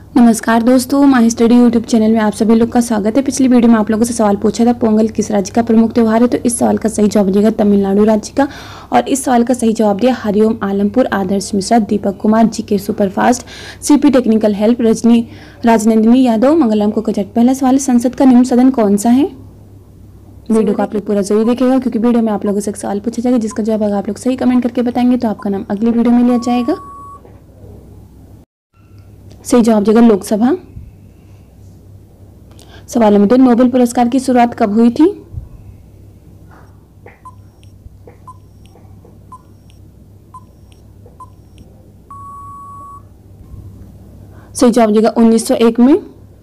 नमस्कार दोस्तों, माही study YouTube channel में आप सभी लोग का स्वागत है। पिछली वीडियो में आप लोगों से सवाल पूछा था, पोंगल किस राज्य का प्रमुख त्योहार है। तो इस सवाल का सही जवाब दिएगा तमिलनाडु राज्य का। और इस सवाल का सही जवाब दिया Hariom Alampur, Adarsh Mishra, Deepak Kumar, GK superfast, CP technical help, Rajni Rajnandini Yadav, Mangalam कोकचट। पहला सवाल है, संसद का निम्न सदन कौन सा है। वीडियो को आप लोग पूरा जरूर देखिएगा, क्योंकि वीडियो में आप लोगों से एक सवाल पूछा जाएगा जिसका जवाब अगर आप लोग सही कमेंट करके बताएंगे तो आपका नाम अगली वीडियो में लिया जाएगा। सही जवाब देगा लोकसभा। सवाल नंबर 2, नोबेल पुरस्कार की शुरुआत कब हुई थी। सही जवाब देगा 1901 में।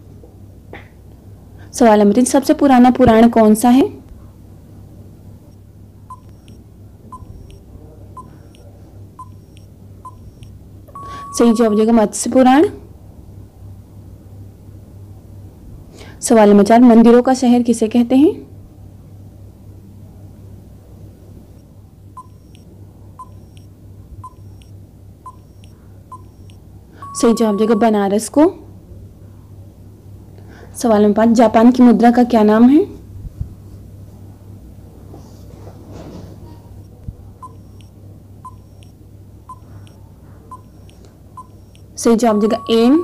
सवाल नंबर 3, सबसे पुराना पुराण कौन सा है। सही जवाब देगा मत्स्य पुराण। सवाल नंबर 4, मंदिरों का शहर किसे कहते हैं। सही जवाब देगा बनारस को। सवाल नंबर 5, जापान की मुद्रा का क्या नाम है। सही जवाब देगा एन।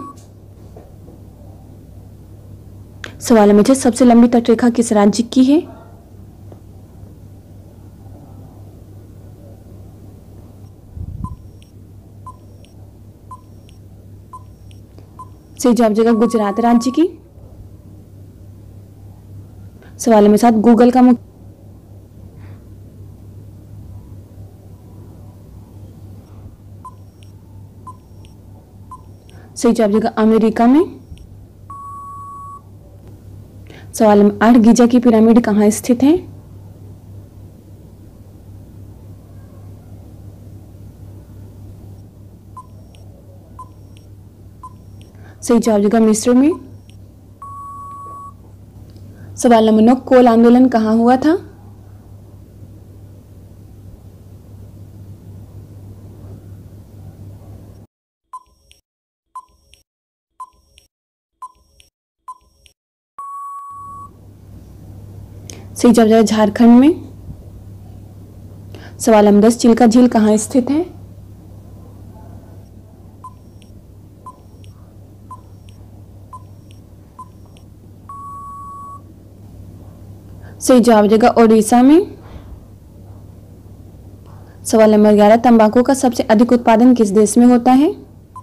सवाल नंबर 6, सबसे लंबी तटरेखा किस राज्य की है। सही जवाब देगा गुजरात राज्य की। सवाल नंबर 7, गूगल का मुख्य। सही जवाब देगा अमेरिका में। सवाल नंबर 8, गीजा की पिरामिड कहाँ स्थित है। सही जवाब देगा मिस्र में। सवाल नंबर 9, कोल आंदोलन कहाँ हुआ था। सही जवाब देगा झारखंड में। सवाल नंबर 10, चिल्का झील कहाँ स्थित है। सही जवाब देगा ओडिशा में। सवाल नंबर 11, तंबाकू का सबसे अधिक उत्पादन किस देश में होता है।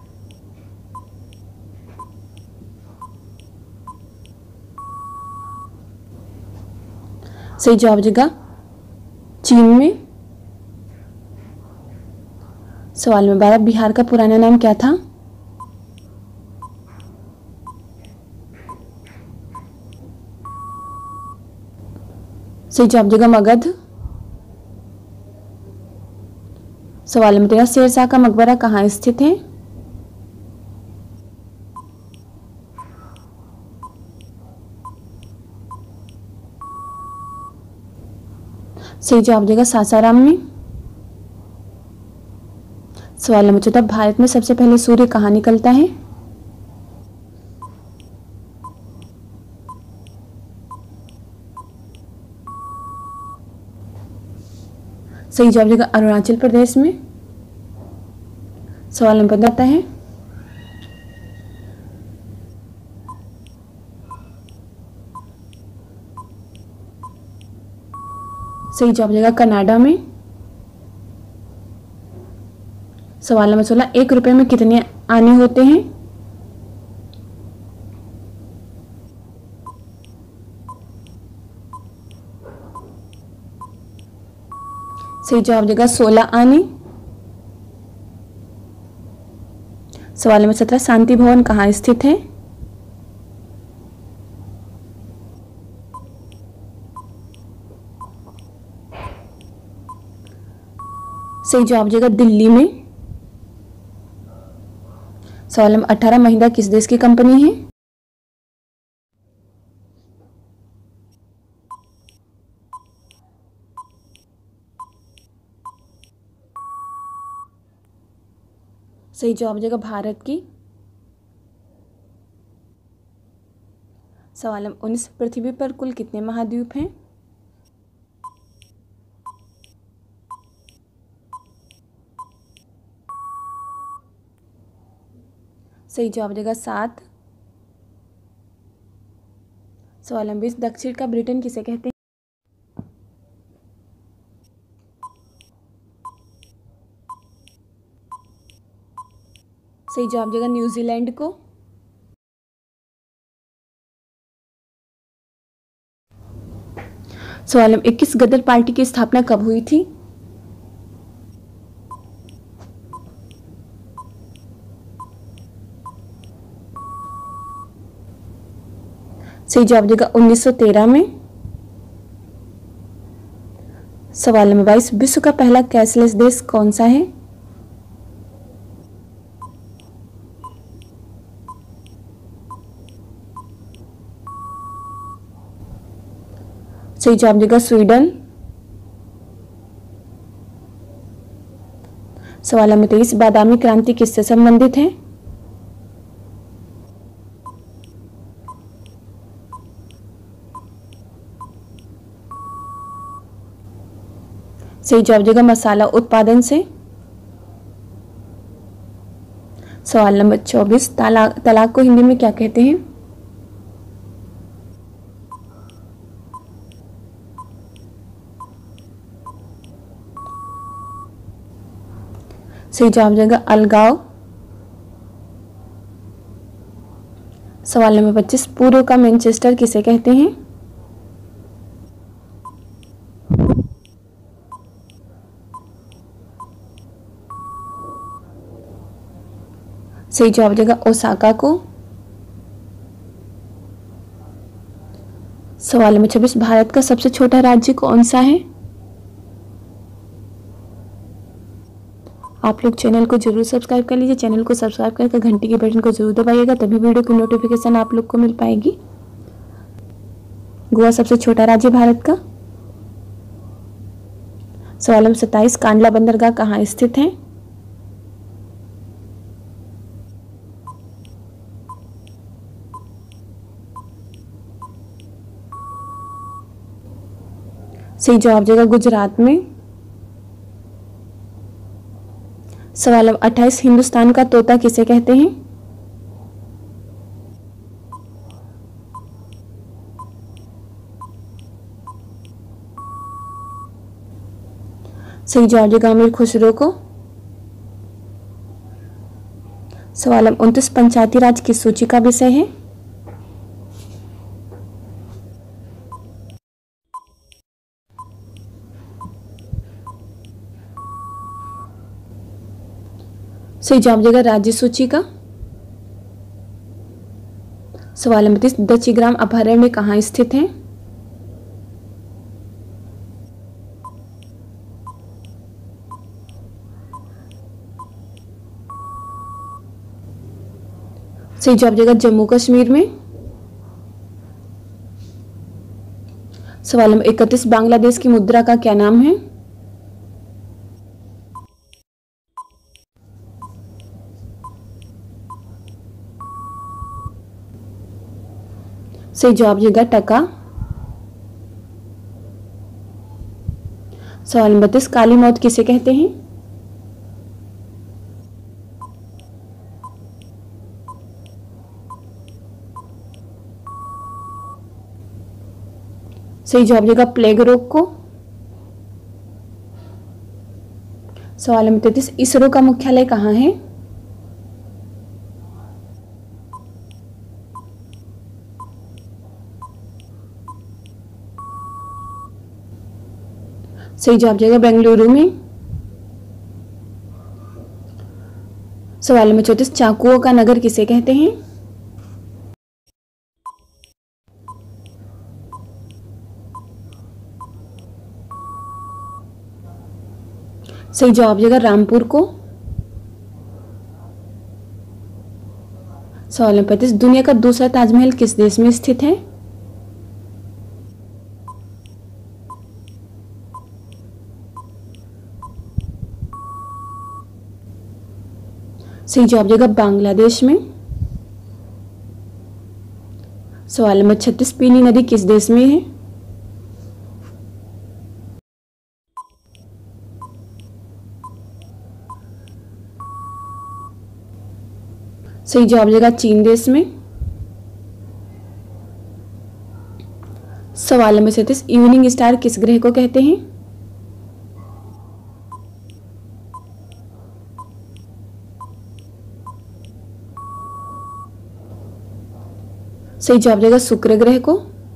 सही जवाब देगा चीन में। सवाल नंबर 12, बिहार का पुराना नाम क्या था। सही जवाब देगा मगध। सवाल नंबर 13, शेरशाह का मकबरा कहाँ स्थित है। सही जवाब देगा सासाराम में। सवाल नंबर 14, भारत में सबसे पहले सूर्य कहाँ निकलता है। सही जवाब देगा अरुणाचल प्रदेश में। सवाल नंबर 15 आता है, सही जवाब देगा कनाडा में। सवाल नंबर 16, 1 रुपए में कितने आने होते हैं। सही जवाब देगा 16 आने। सवाल नंबर 17, शांति भवन कहाँ स्थित है। सही जवाब देगा दिल्ली में। सवाल नंबर 18, महिंद्रा किस देश की कंपनी है। सही जवाब देगा भारत की। सवाल नंबर 19, पृथ्वी पर कुल कितने महाद्वीप हैं? सही जवाब देगा 7। सवाल नंबर 20, दक्षिण का ब्रिटेन किसे कहते हैं? सही जवाब देगा न्यूजीलैंड को। सवाल नंबर 21, गदर पार्टी की स्थापना कब हुई थी? सही जवाब देगा 1913 में। सवाल नंबर 22, विश्व का पहला कैशलेस देश कौन सा है? सही जवाब देगा स्वीडन। सवाल नंबर 23, बादामी क्रांति किससे संबंधित है? सही जवाब देगा मसाला उत्पादन से। सवाल नंबर 24, तलाक को हिंदी में क्या कहते हैं? सही जवाब देगा अलगाव। सवाल नंबर 25, पूर्व का मैनचेस्टर किसे कहते हैं? सही जवाब देगा ओसाका को। सवाल नंबर 26, भारत का सबसे छोटा राज्य कौन सा है? आप लोग चैनल को जरूर सब्सक्राइब कर लीजिए। चैनल को सब्सक्राइब करके घंटी के बटन को जरूर दबाइएगा, तभी वीडियो की नोटिफिकेशन आप लोग को मिल पाएगी। गोवा सबसे छोटा राज्य भारत का। सवाल नंबर 27, कांडला बंदरगाह कहाँ स्थित है? सही जवाब देगा गुजरात में। सवाल नंबर 28, हिंदुस्तान का तोता किसे कहते हैं? सही जवाब देगा अमीर खुसरो को। सवाल नंबर 29, पंचायती राज किस सूची का विषय है? सही जवाब देगा राज्य सूची का। सवाल नंबर 30, दच्चीग्राम अभयारण्य कहाँ स्थित है? सही जवाब देगा जम्मू कश्मीर में। सवाल नंबर 31, बांग्लादेश की मुद्रा का क्या नाम है? सही जवाब देगा टका। सवाल नंबर 32, काली मौत किसे कहते हैं? सही जवाब देगा प्लेग रोग को। सवाल नंबर 33, इसरो का मुख्यालय कहाँ है? सही जवाब देगा बेंगलुरु में। सवाल नंबर 34, चाकुओं का नगर किसे कहते हैं? सही जवाब देगा रामपुर को। सवाल नंबर 35, दुनिया का दूसरा ताजमहल किस देश में स्थित है? सही जवाब देगा बांग्लादेश में। सवाल नंबर 36, पीली नदी किस देश में है? सही जवाब हो जाएगा चीन देश में। सवाल नंबर 37, इवनिंग स्टार किस ग्रह को कहते हैं? सही जवाब हो जाएगा शुक्र ग्रह को।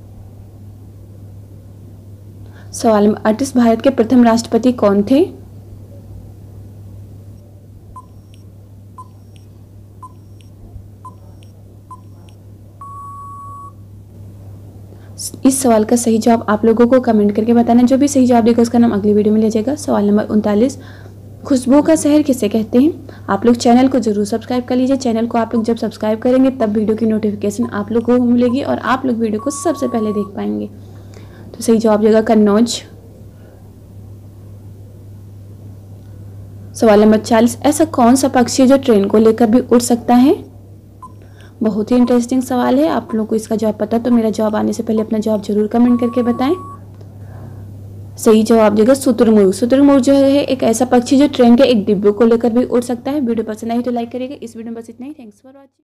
सवाल नंबर 38, भारत के प्रथम राष्ट्रपति कौन थे? इस सवाल का सही जवाब आप लोगों को कमेंट करके बताना। जो भी सही जवाब देगा उसका नाम अगली वीडियो में लिया जाएगा। सवाल नंबर 39, खुशबू का शहर किसे कहते हैं? आप लोग चैनल को जरूर सब्सक्राइब कर लीजिए। चैनल को आप लोग जब सब्सक्राइब करेंगे तब वीडियो की नोटिफिकेशन आप लोगों को मिलेगी और आप लोग वीडियो को सबसे पहले देख पाएंगे। तो सही जवाब देगा कन्नौज। सवाल नंबर 40, ऐसा कौन सा पक्षी है जो ट्रेन को लेकर भी उड़ सकता है? बहुत ही इंटरेस्टिंग सवाल है। आप लोगों को इसका जवाब पता तो मेरा जवाब आने से पहले अपना जवाब जरूर कमेंट करके बताएं। सही जवाब देगा शुतुरमुर्ग। शुतुरमुर्ग जो है एक ऐसा पक्षी जो ट्रेन के एक डिब्बे को लेकर भी उड़ सकता है। वीडियो पसंद आई तो लाइक करिएगा। इस वीडियो में बस इतना ही। Thanks for watching.